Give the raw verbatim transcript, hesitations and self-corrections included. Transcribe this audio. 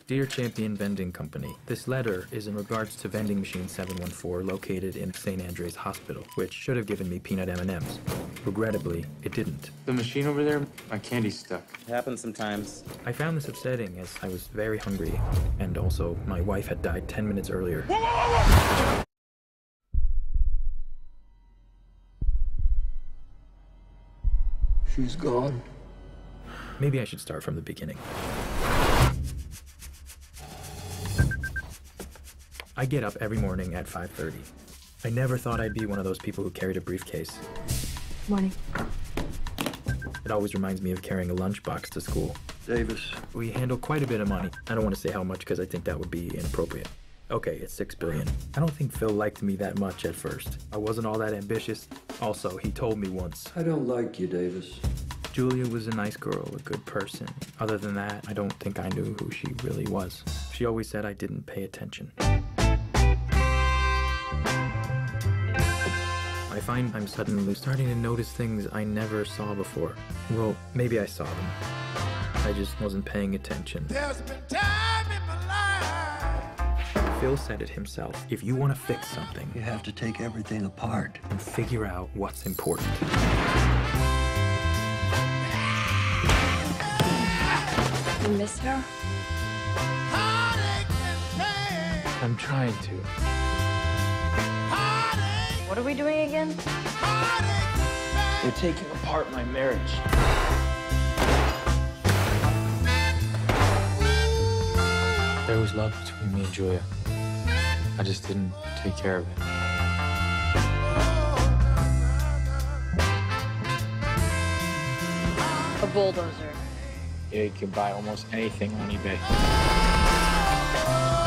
Dear Champion Vending Company, this letter is in regards to vending machine seven one four located in Saint Andre's Hospital, which should have given me peanut M and M's. Regrettably, it didn't. The machine over there, my candy's stuck. It happens sometimes. I found this upsetting as I was very hungry, and also my wife had died ten minutes earlier. Whoa, whoa, whoa, whoa! She's gone. Maybe I should start from the beginning. I get up every morning at five thirty. I never thought I'd be one of those people who carried a briefcase. Morning. It always reminds me of carrying a lunchbox to school. Davis. We handle quite a bit of money. I don't want to say how much because I think that would be inappropriate. Okay, it's six billion. I don't think Phil liked me that much at first. I wasn't all that ambitious. Also, he told me once. I don't like you, Davis. Julia was a nice girl, a good person. Other than that, I don't think I knew who she really was. She always said I didn't pay attention. I find I'm suddenly starting to notice things I never saw before. Well, maybe I saw them. I just wasn't paying attention. There's been time in my life. Phil said it himself. If you want to fix something, You have to take everything apart. and figure out what's important. You miss her? Heartache and pain. I'm trying to. Heartache, What are we doing again? heartache, They're taking apart my marriage. There was love between me and Julia. I just didn't take care of it. A bulldozer. Yeah, you can buy almost anything on eBay. pain.